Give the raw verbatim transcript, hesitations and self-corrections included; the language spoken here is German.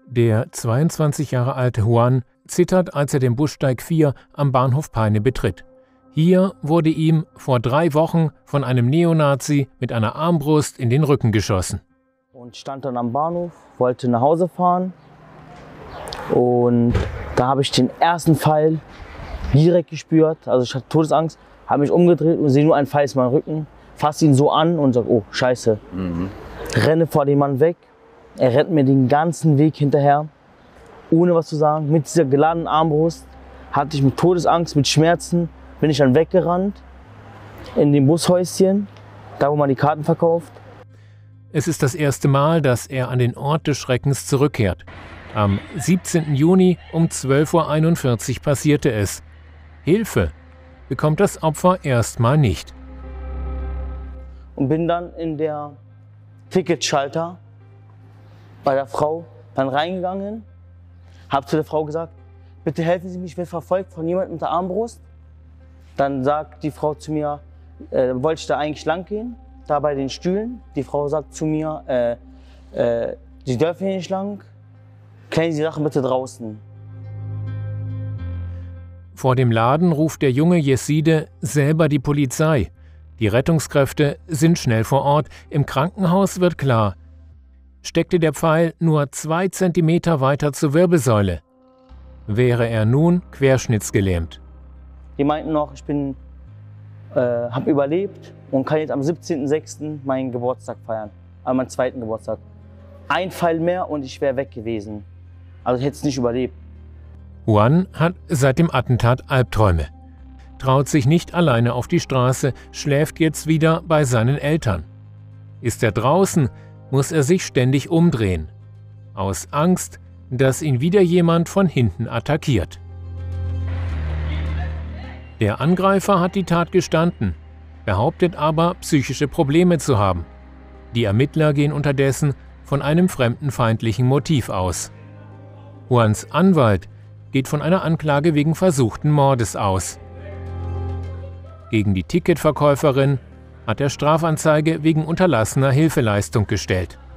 Der zweiundzwanzig Jahre alte Juan zittert, als er den Bussteig vier am Bahnhof Peine betritt. Hier wurde ihm vor drei Wochen von einem Neonazi mit einer Armbrust in den Rücken geschossen. Und stand dann am Bahnhof, wollte nach Hause fahren und da habe ich den ersten Pfeil direkt gespürt. Also ich hatte Todesangst, habe mich umgedreht und sehe nur einen Pfeil in meinem Rücken, fasse ihn so an und sage, oh Scheiße. Mhm. Renne vor dem Mann weg, er rennt mir den ganzen Weg hinterher, ohne was zu sagen. Mit dieser geladenen Armbrust hatte ich mit Todesangst, mit Schmerzen, bin ich dann weggerannt in dem Bushäuschen, da wo man die Karten verkauft. Es ist das erste Mal, dass er an den Ort des Schreckens zurückkehrt. Am siebzehnten Juni um zwölf Uhr einundvierzig passierte es. Hilfe bekommt das Opfer erstmal nicht. Und bin dann in der Ticketschalter bei der Frau dann reingegangen, habe zu der Frau gesagt, bitte helfen Sie mir, ich werde verfolgt von jemandem mit der Armbrust. Dann sagt die Frau zu mir, äh, wollte ich da eigentlich lang gehen, da bei den Stühlen. Die Frau sagt zu mir, äh, äh, Sie dürfen hier nicht lang, klären Sie die Sachen bitte draußen. Vor dem Laden ruft der junge Jeside selber die Polizei. Die Rettungskräfte sind schnell vor Ort. Im Krankenhaus wird klar, steckte der Pfeil nur zwei Zentimeter weiter zur Wirbelsäule, wäre er nun querschnittsgelähmt. Die meinten noch, ich bin, äh, habe überlebt und kann jetzt am siebzehnten sechsten meinen Geburtstag feiern, also meinen zweiten Geburtstag. Ein Pfeil mehr und ich wäre weg gewesen. Also ich hätte es nicht überlebt. Juan hat seit dem Attentat Albträume, traut sich nicht alleine auf die Straße, schläft jetzt wieder bei seinen Eltern. Ist er draußen, muss er sich ständig umdrehen, aus Angst, dass ihn wieder jemand von hinten attackiert. Der Angreifer hat die Tat gestanden, behauptet aber, psychische Probleme zu haben. Die Ermittler gehen unterdessen von einem fremdenfeindlichen Motiv aus. Juans Anwalt geht von einer Anklage wegen versuchten Mordes aus. Gegen die Ticketverkäuferin hat er Strafanzeige wegen unterlassener Hilfeleistung gestellt.